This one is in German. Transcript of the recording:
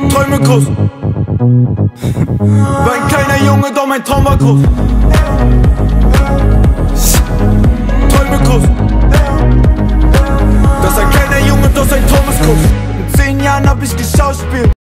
Träume groß. War ein kleiner Junge, doch mein Traum war groß. Träume groß. Das ist ein kleiner Junge, doch sein Traum ist groß. Mit 10 Jahren hab ich geschauspielt.